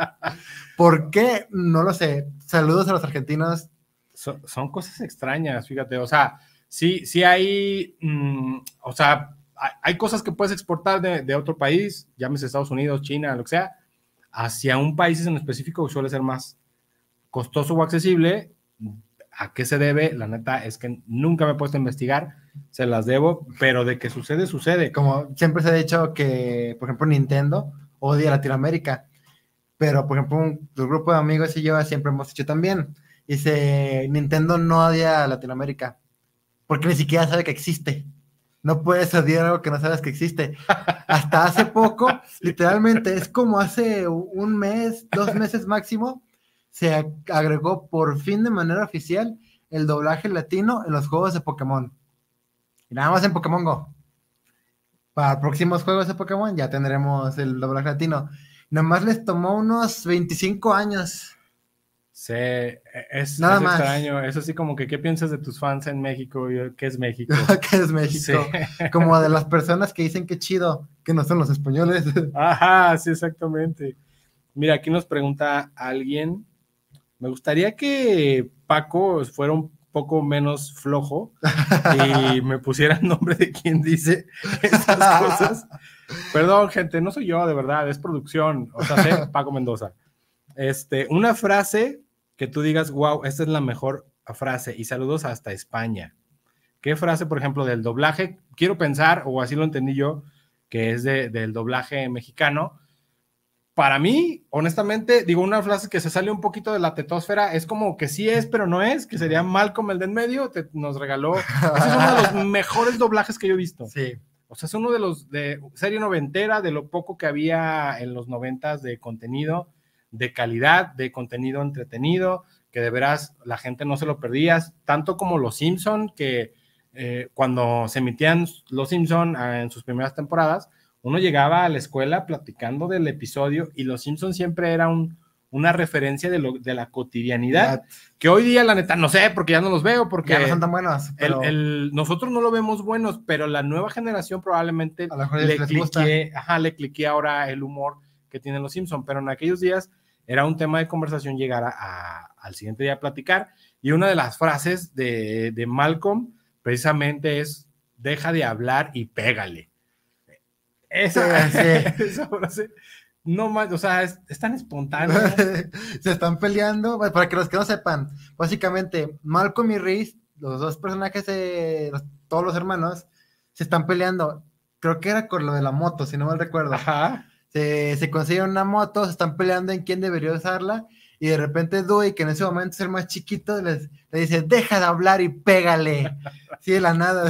¿Por qué? No lo sé. Saludos a los argentinos. Son cosas extrañas, fíjate, o sea, sí hay, o sea, hay cosas que puedes exportar de otro país, llámese Estados Unidos, China, lo que sea, hacia un país en específico suele ser más costoso o accesible. ¿A qué se debe? La neta es que nunca me he puesto a investigar, se las debo, pero de que sucede. Como siempre se ha dicho que, por ejemplo, Nintendo odia Latinoamérica, pero, por ejemplo, un grupo de amigos y yo siempre hemos dicho también, dice, Nintendo no odia Latinoamérica, porque ni siquiera sabe que existe. No puedes odiar algo que no sabes que existe. Hasta hace poco, literalmente, es como hace un mes, 2 meses máximo, se agregó por fin de manera oficial el doblaje latino en los juegos de Pokémon. Y nada más en Pokémon Go. Para próximos juegos de Pokémon ya tendremos el doblaje latino. Nomás les tomó unos 25 años. Sí, es más. Extraño. Eso sí, como que, ¿qué piensas de tus fans en México? ¿Qué es México? ¿Qué es México? Sí. Como de las personas que dicen que chido, que no son los españoles. Ajá, sí, exactamente. Mira, aquí nos pregunta alguien, me gustaría que Paco fuera un poco menos flojo y me pusiera el nombre de quien dice esas cosas. Perdón, gente, no soy yo, de verdad, es producción. O sea, sé Paco Mendoza. Una frase que tú digas, wow, esta es la mejor frase, y saludos hasta España. ¿Qué frase, por ejemplo, del doblaje? Quiero pensar, o así lo entendí yo, que es del doblaje mexicano. Para mí, honestamente, digo, una frase que se sale un poquito de la tetósfera, es como que sí es, pero no es, que sería Malcolm el de en medio, nos regaló. Ese es uno de los mejores doblajes que yo he visto. Sí. O sea, es uno de los de serie noventera, de lo poco que había en los 90s de contenido, de calidad, de contenido entretenido, que de veras la gente no se lo perdía, tanto como Los Simpson, que cuando se emitían Los Simpson en sus primeras temporadas, uno llegaba a la escuela platicando del episodio y Los Simpson siempre era una referencia de la cotidianidad, que hoy día la neta no sé, porque ya no los veo, porque ya no son tan buenos, pero nosotros no lo vemos buenos, pero la nueva generación probablemente a lo mejor les cliqué ahora el humor que tienen Los Simpson, pero en aquellos días era un tema de conversación llegar al siguiente día a platicar, y una de las frases de Malcolm precisamente es: deja de hablar y pégale. Esa frase, no más, o sea, es tan espontáneo. Se están peleando, para que los que no sepan, básicamente Malcolm y Reese, los dos personajes todos los hermanos, se están peleando. Creo que era con lo de la moto, si no mal recuerdo. Ajá. Se consiguen una moto, se están peleando en quién debería usarla, y de repente Dewey, que en ese momento es el más chiquito, le dice: deja de hablar y pégale. Sí, de la nada.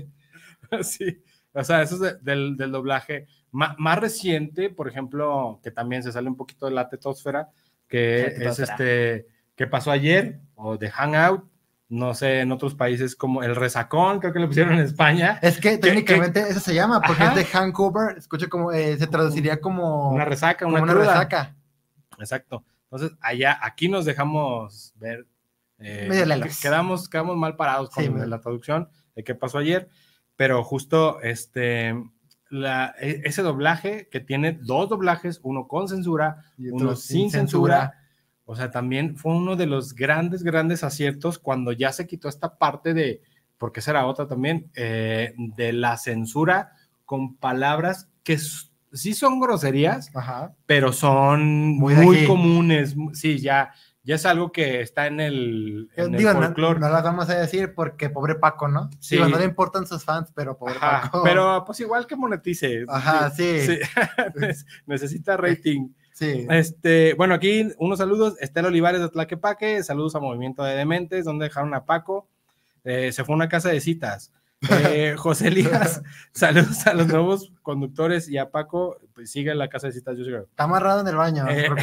Sí, o sea, eso es del doblaje más reciente, por ejemplo, que también se sale un poquito de la tetósfera, que es que pasó ayer, o de Hangout, no sé, en otros países como El Resacón, creo que lo pusieron en España. Es que técnicamente eso se llama, porque es de hangover, escucho como, se traduciría como una resaca, como una resaca. Exacto. Entonces, aquí nos dejamos ver, quedamos mal parados con la traducción de qué pasó ayer, pero justo ese doblaje, que tiene dos doblajes, uno con censura, uno sin censura. O sea, también fue uno de los grandes aciertos cuando ya se quitó esta parte porque esa era otra también, de la censura con palabras que sí son groserías, ajá, pero son muy comunes. Sí, ya es algo que está en el folclore. No las vamos a decir porque pobre Paco, ¿no? Sí. Digo, no le importan sus fans, pero pobre Paco. Pero pues igual que monetice. Ajá, sí. Necesita rating. Sí. Bueno, aquí unos saludos. Estela Olivares de Tlaquepaque, saludos a Movimiento de Dementes, donde dejaron a Paco. Se fue a una casa de citas. José Elías, saludos a los nuevos conductores, y a Paco, pues sigue en la casa de citas. Yo sigo. Está amarrado en el baño.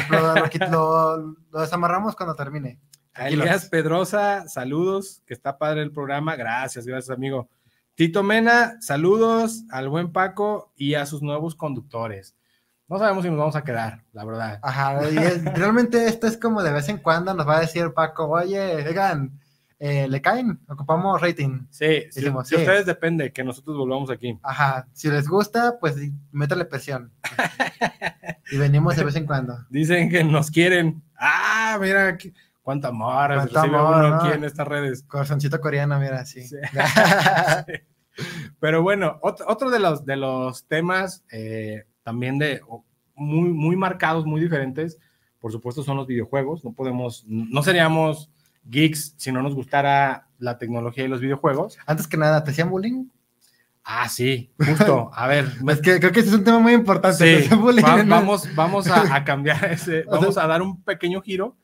Lo desamarramos cuando termine. A Elías Pedrosa, saludos, que está padre el programa. Gracias, amigo. Tito Mena, saludos al buen Paco y a sus nuevos conductores. No sabemos si nos vamos a quedar, la verdad. Ajá, realmente esto es como de vez en cuando nos va a decir Paco: oye, oigan, ¿le caen? Ocupamos rating. Sí, si ustedes depende que nosotros volvamos aquí. Ajá, si les gusta, pues métale presión. Y venimos de vez en cuando. Dicen que nos quieren. Ah, mira, cuánta amor recibe uno aquí en estas redes. Corazoncito coreano, mira, sí. Sí. Pero bueno, otro de los temas también muy, muy marcados, muy diferentes, por supuesto, son los videojuegos. No seríamos geeks si no nos gustara la tecnología y los videojuegos. Antes que nada, ¿te hacían bullying? Ah, sí, justo. A ver. Es que creo que ese es un tema muy importante. Sí, vamos a cambiar vamos a dar un pequeño giro.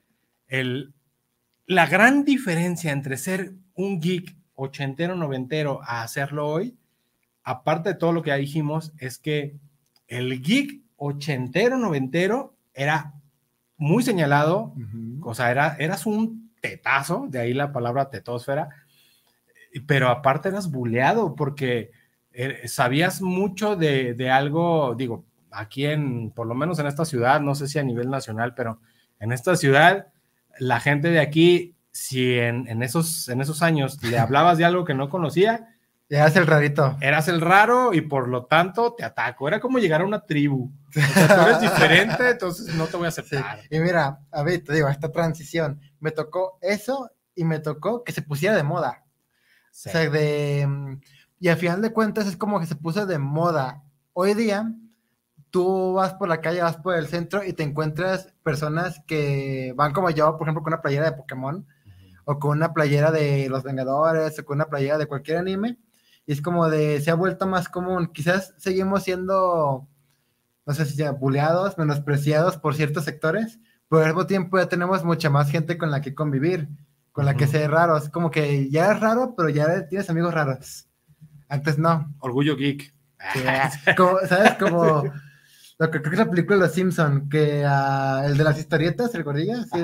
La gran diferencia entre ser un geek ochentero, noventero a hacerlo hoy, aparte de todo lo que ya dijimos, es que el geek ochentero, noventero era muy señalado. O sea, eras un tetazo, de ahí la palabra tetósfera, pero aparte eras buleado porque sabías mucho de algo. Digo, aquí por lo menos en esta ciudad, no sé si a nivel nacional, pero en esta ciudad, la gente de aquí, si en esos años le hablabas de algo que no conocía, eras el rarito. Eras el raro y por lo tanto te ataco. Era como llegar a una tribu. O sea, tú eres diferente, entonces no te voy a aceptar. Sí. Y mira, a ver, te digo, esta transición, me tocó eso y me tocó que se pusiera de moda. Sí. O sea, y al final de cuentas es como que se puso de moda. Hoy día, tú vas por la calle, vas por el centro y te encuentras personas que van como yo, por ejemplo, con una playera de Pokémon. o con una playera de Los Vengadores, o con una playera de cualquier anime, y es como de, se ha vuelto más común, quizás seguimos siendo, no sé si ya, buleados, menospreciados por ciertos sectores, pero al mismo tiempo ya tenemos mucha más gente con la que convivir, con la que ser raros, como que ya es raro, pero ya tienes amigos raros, antes no. Orgullo geek. Sí, como, ¿sabes? Como lo que creo que es la película de Los Simpson, que el de las historietas, ¿el gordillo? Sí,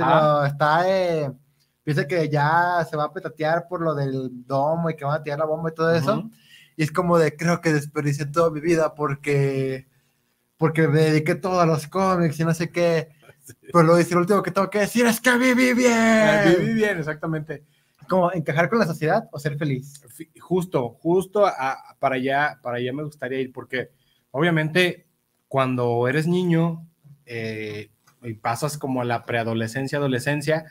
piensa que ya se va a petatear por lo del domo y que van a tirar la bomba y todo eso. Y es como de, creo que desperdicié toda mi vida porque me dediqué todo a los cómics y no sé qué. Pero lo dice, lo último que tengo que decir es que viví bien. Viví bien, exactamente. Como encajar con la sociedad o ser feliz. Justo para allá me gustaría ir, porque obviamente cuando eres niño y pasas como a la preadolescencia, adolescencia,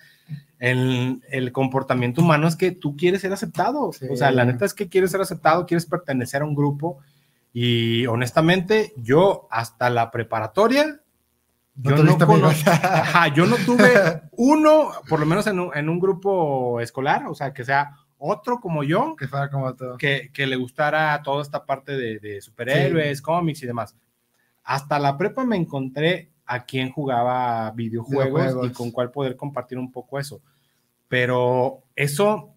el comportamiento humano es que tú quieres ser aceptado. Sí. O sea, la neta es que quieres ser aceptado, quieres pertenecer a un grupo, y honestamente yo hasta la preparatoria yo no tuve uno, por lo menos en un grupo escolar, o sea, que sea otro como yo, que fuera como todo, que le gustara toda esta parte de superhéroes, sí, cómics y demás. Hasta la prepa me encontré a quien jugaba videojuegos y con cuál poder compartir un poco eso. Pero eso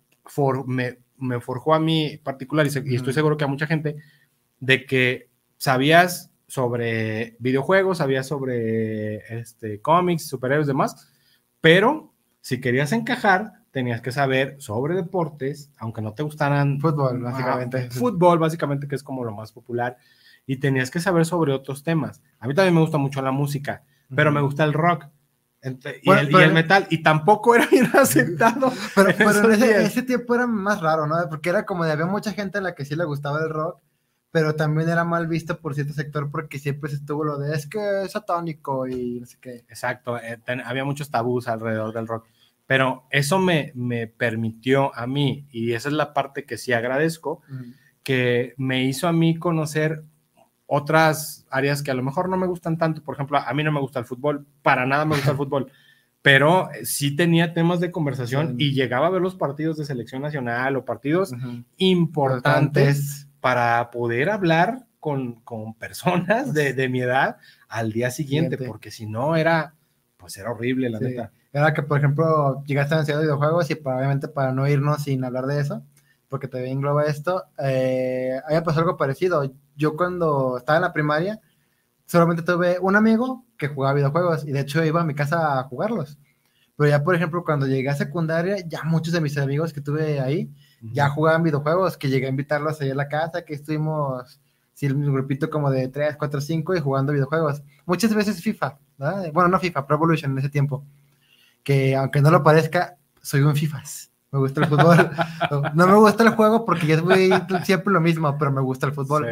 me forjó a mí particular, y estoy seguro que a mucha gente, de que sabías sobre videojuegos, sabías sobre cómics, superhéroes y demás, pero si querías encajar, tenías que saber sobre deportes, aunque no te gustaran. Fútbol, básicamente. Fútbol, básicamente, que es como lo más popular, y tenías que saber sobre otros temas. A mí también me gusta mucho la música, pero me gusta el rock y el metal, y tampoco era bien aceptado. Pero en ese tiempo era más raro, ¿no? Porque era como de, había mucha gente a la que sí le gustaba el rock, pero también era mal visto por cierto sector porque siempre se estuvo lo de, es que es satánico y no sé qué. Exacto, había muchos tabús alrededor del rock, pero eso me permitió a mí, y esa es la parte que sí agradezco, que me hizo a mí conocer otras áreas que a lo mejor no me gustan tanto. Por ejemplo, a mí no me gusta el fútbol, para nada me gusta el fútbol, pero sí tenía temas de conversación, y llegaba a ver los partidos de selección nacional o partidos importantes para poder hablar con personas de mi edad al día siguiente, porque si no era horrible, la neta. Era que, por ejemplo, llegaste a la ciudad de videojuegos, y obviamente para no irnos sin hablar de eso, porque te engloba esto, había pasado algo parecido. Yo cuando estaba en la primaria, solamente tuve un amigo que jugaba videojuegos, y de hecho iba a mi casa a jugarlos. Pero ya, por ejemplo, cuando llegué a secundaria, ya muchos de mis amigos que tuve ahí ya jugaban videojuegos, que llegué a invitarlos ahí a la casa, que estuvimos, sí, un grupito como de 3, 4, 5 y jugando videojuegos. Muchas veces FIFA, ¿verdad? Bueno, no FIFA, Pro Evolution en ese tiempo. Que aunque no lo parezca, soy un FIFAs. Me gusta el fútbol. No me gusta el juego porque ya es siempre lo mismo, pero me gusta el fútbol.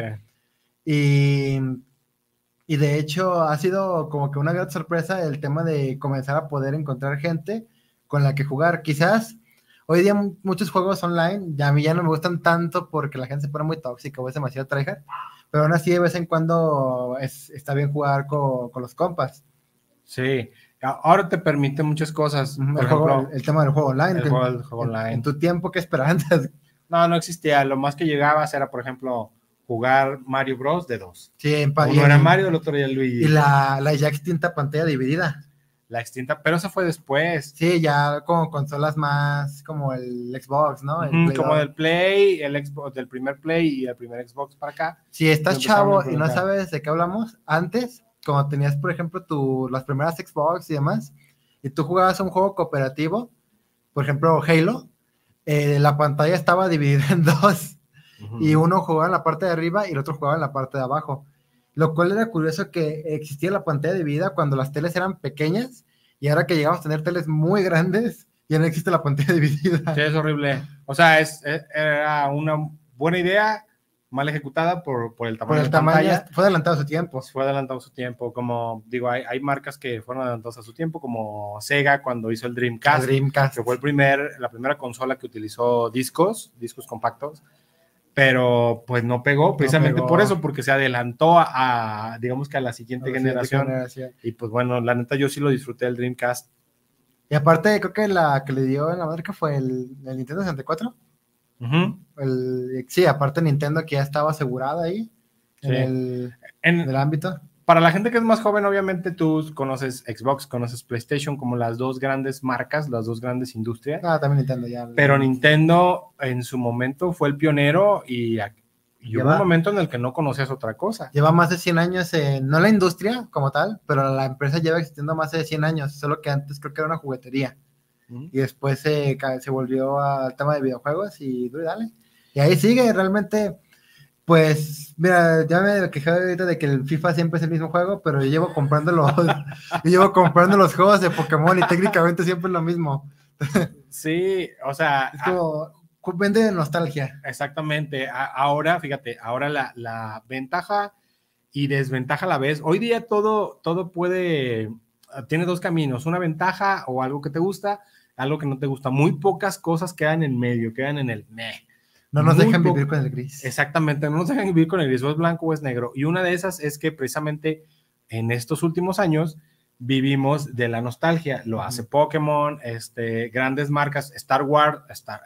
Sí. Y de hecho ha sido como que una gran sorpresa el tema de comenzar a poder encontrar gente con la que jugar. Quizás hoy día muchos juegos online a mí ya no me gustan tanto porque la gente se pone muy tóxica o es demasiado tryhard, pero aún así de vez en cuando está bien jugar con los compas. Sí, ahora te permite muchas cosas. Por ejemplo, el tema del juego online. El juego online. En tu tiempo, ¿qué esperanzas? No existía. Lo más que llegabas era, por ejemplo, jugar Mario Bros. De 2. Sí, uno era Mario, el otro era Luigi. Y la ya extinta pantalla dividida. La extinta, pero eso fue después. Sí, ya con consolas más como el Xbox, ¿no? Como del Play, el Xbox, del primer Play y el primer Xbox para acá. Si estás chavo y no sabes de qué hablamos, antes, cuando tenías, por ejemplo, las primeras Xbox y demás, y tú jugabas un juego cooperativo, por ejemplo, Halo, la pantalla estaba dividida en dos, y uno jugaba en la parte de arriba y el otro jugaba en la parte de abajo. Lo cual era curioso que existía la pantalla dividida cuando las teles eran pequeñas, y ahora que llegamos a tener teles muy grandes, ya no existe la pantalla dividida. Sí, es horrible. O sea, era una buena idea, mal ejecutada por el tamaño de la pantalla. Fue adelantado a su tiempo. Fue adelantado a su tiempo. Como digo, hay marcas que fueron adelantadas a su tiempo, como Sega cuando hizo el Dreamcast. Que fue la primera consola que utilizó discos compactos. Pero pues no pegó, precisamente por eso, porque se adelantó digamos que a la siguiente generación. Y pues bueno, la neta yo sí lo disfruté el Dreamcast Y aparte, creo que la que le dio en la marca fue el Nintendo 64. Ujú. Sí, aparte Nintendo que ya estaba asegurada ahí Sí. en En- el ámbito. para la gente que es más joven, obviamente tú conoces Xbox, conoces PlayStation como las dos grandes marcas, las dos grandes industrias. Ah, también Nintendo ya. Pero Nintendo en su momento fue el pionero y hubo un momento en el que no conocías otra cosa. Lleva más de 100 años, no la industria como tal, pero la empresa lleva existiendo más de 100 años, solo que antes creo que era una juguetería. Y después se volvió al tema de videojuegos y dale. Y ahí sigue, realmente, pues, mira, ya me quejé ahorita de que el FIFA siempre es el mismo juego, pero yo llevo comprando los juegos de Pokémon y técnicamente siempre es lo mismo. Sí, o sea... Es como, vende de nostalgia. Exactamente. Ahora, fíjate, ahora la ventaja y desventaja a la vez. Hoy día todo tiene dos caminos, una ventaja o algo que te gusta, algo que no te gusta. Muy pocas cosas quedan en medio, quedan en el meh. No nos dejan vivir con el gris. Exactamente, no nos dejan vivir con el gris, o es blanco o es negro. Y una de esas es que precisamente en estos últimos años vivimos de la nostalgia. Lo hace Pokémon, grandes marcas, Star Wars,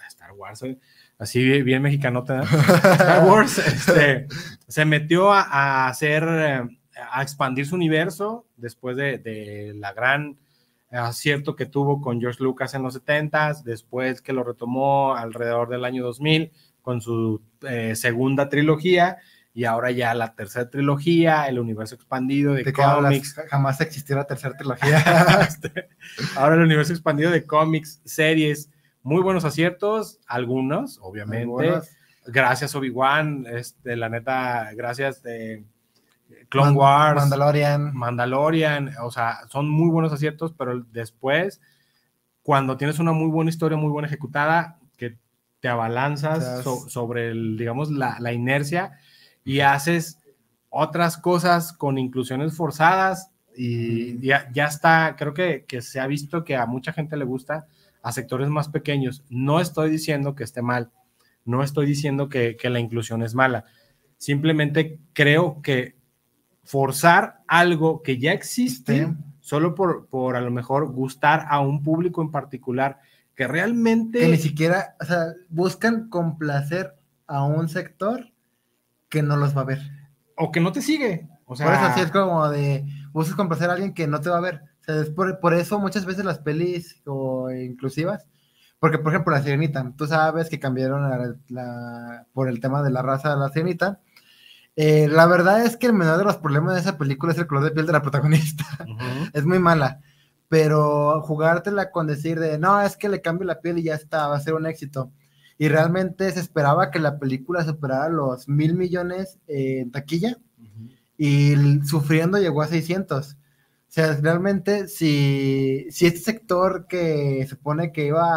así bien mexicano, Star Wars se metió a hacer, a expandir su universo después de la gran acierto que tuvo con George Lucas en los 70s, después que lo retomó alrededor del año 2000 con su segunda trilogía, y ahora ya la tercera trilogía, el universo expandido de cómics. Jamás existió la tercera trilogía. Ahora el universo expandido de cómics, series, muy buenos aciertos, algunos, obviamente. Gracias Obi-Wan, la neta, gracias de Clone Wars, Mandalorian, o sea, son muy buenos aciertos, pero después, cuando tienes una muy buena historia, muy buena ejecutada, que te abalanzas sobre digamos, la inercia y haces otras cosas con inclusiones forzadas y ya está, creo que se ha visto que a mucha gente le gusta, a sectores más pequeños. No estoy diciendo que esté mal, no estoy diciendo que la inclusión es mala, simplemente creo que forzar algo que ya existe solo por a lo mejor gustar a un público en particular que realmente... Que ni siquiera, o sea, buscan complacer a un sector que no los va a ver. O que no te sigue. O sea... Por eso así es como de, buscas complacer a alguien que no te va a ver. O sea, es por eso muchas veces las pelis o inclusivas, porque por ejemplo la Sirenita, tú sabes que cambiaron por el tema de la raza de la Sirenita. La verdad es que el menor de los problemas de esa película es el color de piel de la protagonista. Es muy mala, pero jugártela con decir de, no, es que le cambio la piel y ya está, va a ser un éxito. Y realmente se esperaba que la película superara los 1,000 millones en taquilla, y sufriendo llegó a 600. O sea, realmente si este sector que se supone que iba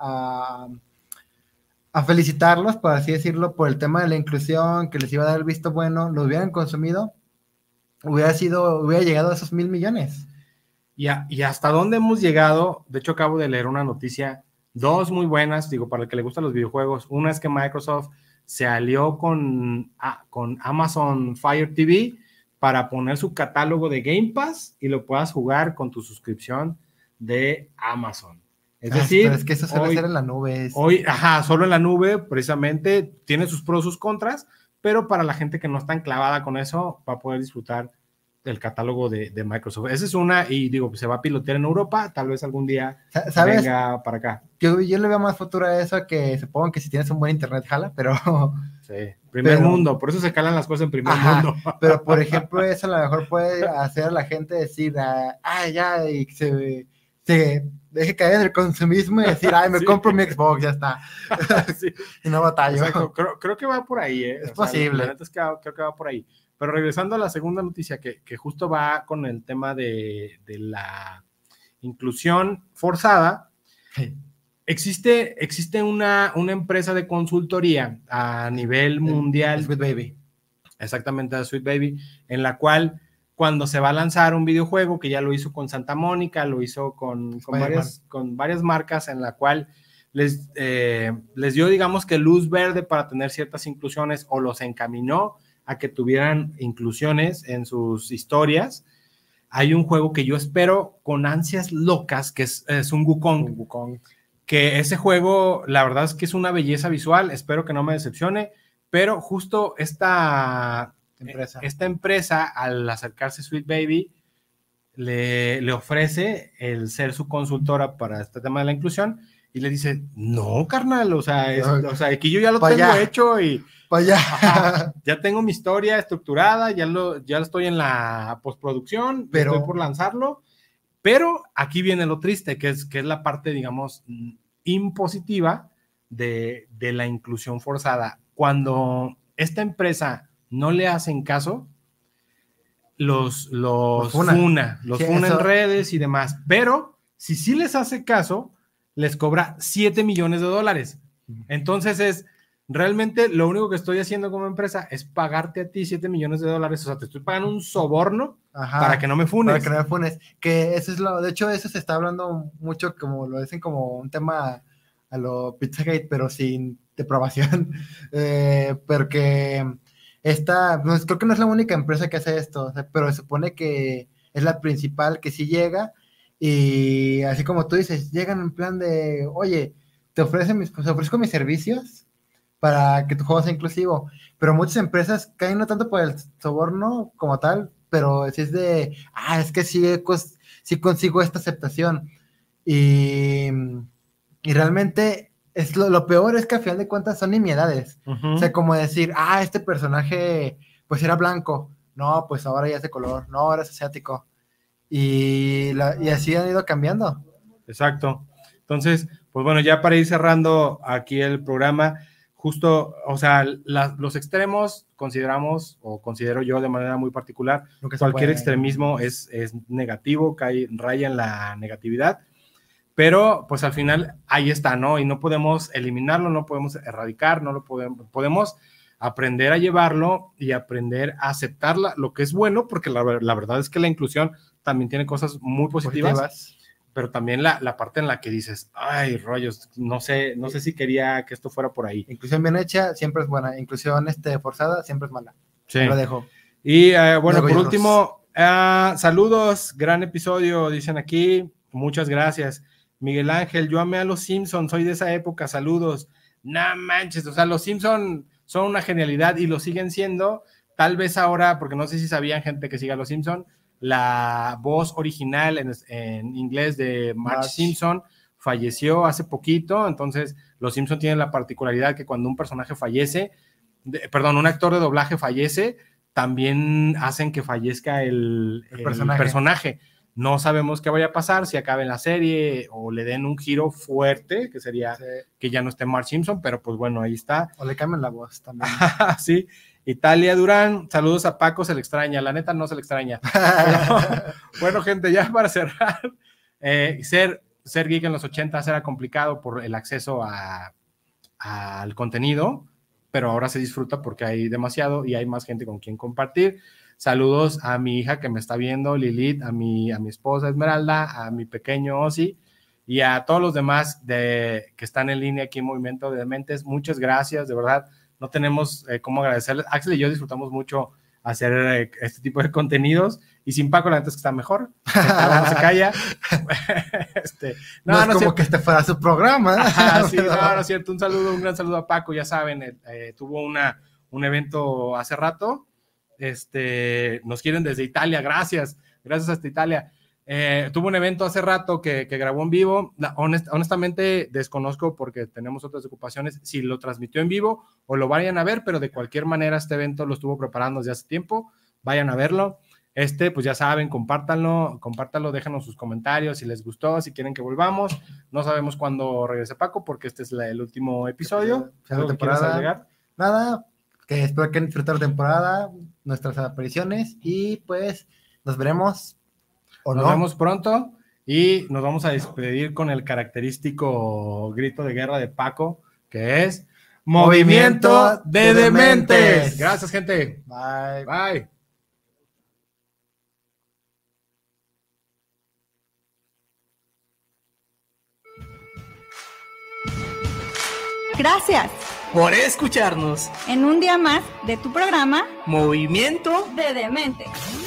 a felicitarlos, por así decirlo, por el tema de la inclusión, que les iba a dar el visto bueno, lo hubieran consumido, hubiera llegado a esos 1,000 millones. Y hasta dónde hemos llegado. De hecho, acabo de leer una noticia, dos muy buenas, digo, para el que le gustan los videojuegos. Una es que Microsoft se alió con Amazon Fire TV para poner su catálogo de Game Pass y lo puedas jugar con tu suscripción de Amazon. Es decir, pero es que eso suele ser en la nube. Solo en la nube, precisamente, tiene sus pros, sus contras, pero para la gente que no está enclavada con eso, va a poder disfrutar del catálogo de Microsoft. Esa es una, y digo, se va a pilotear en Europa, tal vez algún día venga para acá. Yo le veo más futuro a eso, que supongo que si tienes un buen internet jala, pero... Sí, primer mundo, por eso se calan las cosas en primer mundo. Pero, por ejemplo, eso a lo mejor puede hacer a la gente decir, ya, y se deje caer el consumismo y decir, me compro mi Xbox, ya está. Sí. Y no batallo. Creo que va por ahí, Es posible. La neta es que creo que va por ahí. Pero regresando a la segunda noticia, que justo va con el tema de la inclusión forzada, existe una empresa de consultoría a nivel mundial. Sweet Baby. Exactamente, Sweet Baby, en la cual cuando se va a lanzar un videojuego, que ya lo hizo con Santa Mónica, lo hizo con varias marcas, en la cual les dio, digamos, que luz verde para tener ciertas inclusiones, o los encaminó a que tuvieran inclusiones en sus historias. hay un juego que yo espero con ansias locas, que es un Wukong. Que ese juego, la verdad es que es una belleza visual, espero que no me decepcione, pero justo esta empresa, al acercarse a Sweet Baby, le ofrece el ser su consultora para este tema de la inclusión, y le dice, no, carnal, o sea, aquí yo ya lo tengo hecho y ya tengo mi historia estructurada, ya lo estoy en la postproducción, estoy por lanzarlo, pero aquí viene lo triste, que es la parte, digamos, impositiva de la inclusión forzada. Cuando esta empresa no le hacen caso, los funa en redes y demás, pero si sí les hace caso, les cobra $7 millones. Entonces realmente lo único que estoy haciendo como empresa es pagarte a ti $7 millones, o sea, te estoy pagando un soborno para que no me funes. Para que no me funes, que eso es de hecho eso se está hablando mucho, como lo dicen como un tema a lo Pizzagate, pero sin deprobación, porque creo que no es la única empresa que hace esto, o sea, pero se supone que es la principal que sí llega. Y así como tú dices, llegan en plan de, oye, te ofrezco mis servicios para que tu juego sea inclusivo, pero muchas empresas caen no tanto por el soborno como tal, pero si es de, es que sí consigo esta aceptación, y realmente lo peor es que al final de cuentas son nimiedades, o sea, como decir, este personaje pues era blanco, no, pues ahora ya es de color, no, ahora es asiático. Y así han ido cambiando. Exacto. Entonces, pues bueno, ya para ir cerrando aquí el programa, justo, o sea, los extremos considero yo de manera muy particular, cualquier extremismo es negativo, raya en la negatividad, pero pues al final ahí está, ¿no? Y no podemos eliminarlo, no podemos erradicar, no lo podemos aprender a llevarlo y aprender a aceptar lo que es bueno, porque la verdad es que la inclusión también tiene cosas muy positivas, pero también la parte en la que dices, ay, rollos, no sé si quería que esto fuera por ahí. Inclusión bien hecha siempre es buena, inclusión forzada siempre es mala. Sí. Lo dejo. Y bueno, por último, saludos, gran episodio, dicen aquí, muchas gracias. Miguel Ángel, yo amé a los Simpsons, soy de esa época, saludos. No manches, o sea, los Simpsons son una genialidad y lo siguen siendo, tal vez ahora, porque no sé si sabían gente que siga a los Simpsons, la voz original en inglés de Marge Simpson falleció hace poquito, entonces los Simpson tienen la particularidad que cuando un personaje fallece, un actor de doblaje fallece, también hacen que fallezca el personaje. No sabemos qué vaya a pasar, si acabe en la serie o le den un giro fuerte, que sería que ya no esté Marge Simpson, pero pues bueno, ahí está. O le cambian la voz también. Sí. Italia Durán, saludos a Paco, se le extraña, la neta no se le extraña. Bueno, gente, ya para cerrar, ser geek en los 80s era complicado por el acceso al contenido, pero ahora se disfruta porque hay demasiado y hay más gente con quien compartir. Saludos a mi hija que me está viendo, Lilith, a mi esposa Esmeralda, a mi pequeño Ozzy y a todos los demás que están en línea aquí en Movimiento de Dementes. Muchas gracias, de verdad. No tenemos cómo agradecerles. Axel y yo disfrutamos mucho hacer este tipo de contenidos y sin Paco la neta es que está mejor. No se calla. No es como que este fuera su programa. Sí, no es cierto. Un gran saludo a Paco. Ya saben, tuvo un evento hace rato. Nos quieren desde Italia. Gracias hasta Italia. Tuvo un evento hace rato que grabó en vivo. Honestamente desconozco porque tenemos otras ocupaciones si lo transmitió en vivo o lo vayan a ver, pero de cualquier manera este evento lo estuvo preparando desde hace tiempo, vayan a verlo. Pues ya saben, compártanlo, déjanos sus comentarios si les gustó, si quieren que volvamos. No sabemos cuándo regrese Paco porque este es el último episodio. ¿Algo que quieras agregar? Nada, que espero que disfruten la temporada, nuestras apariciones y pues nos veremos. Nos vemos pronto y nos vamos a despedir con el característico grito de guerra de Paco, que es Movimiento de Dementes. Gracias, gente. Bye. Bye. Gracias por escucharnos en un día más de tu programa Movimiento de Dementes.